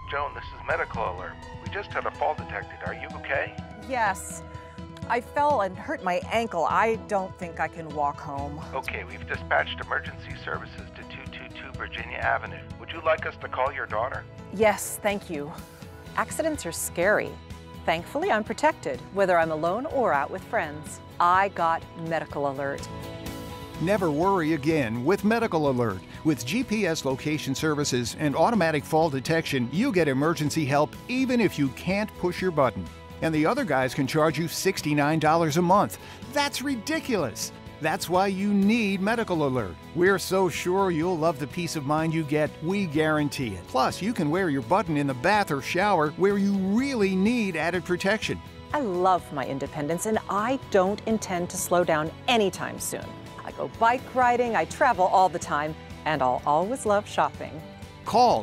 Joan, this is Medical Alert. We just had a fall detected. Are you okay? Yes. I fell and hurt my ankle. I don't think I can walk home. Okay, we've dispatched emergency services to 222 Virginia Avenue. Would you like us to call your daughter? Yes, thank you. Accidents are scary. Thankfully, I'm protected, whether I'm alone or out with friends. I got Medical Alert. Never worry again with Medical Alert. With GPS location services and automatic fall detection, you get emergency help even if you can't push your button. And the other guys can charge you $69 a month. That's ridiculous. That's why you need Medical Alert. We're so sure you'll love the peace of mind you get, we guarantee it. Plus, you can wear your button in the bath or shower where you really need added protection. I love my independence, and I don't intend to slow down anytime soon. I go bike riding, I travel all the time, and I'll always love shopping. Call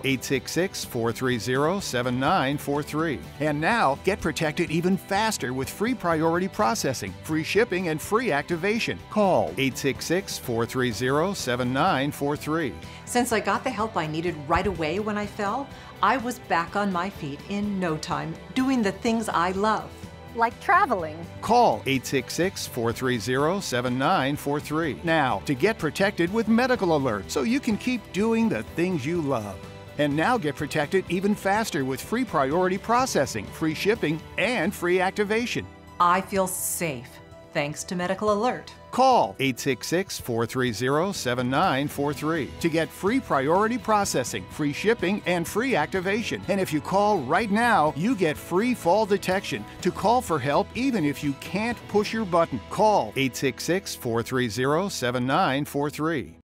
866-430-7943. And now, get protected even faster with free priority processing, free shipping, and free activation. Call 866-430-7943. Since I got the help I needed right away when I fell, I was back on my feet in no time, doing the things I love. Like traveling. Call 866-430-7943 now to get protected with Medical Alert so you can keep doing the things you love. And now get protected even faster with free priority processing, free shipping, and free activation. I feel safe, thanks to Medical Alert. Call 866-430-7943 to get free priority processing, free shipping, and free activation. And if you call right now, you get free fall detection to call for help even if you can't push your button. Call 866-430-7943.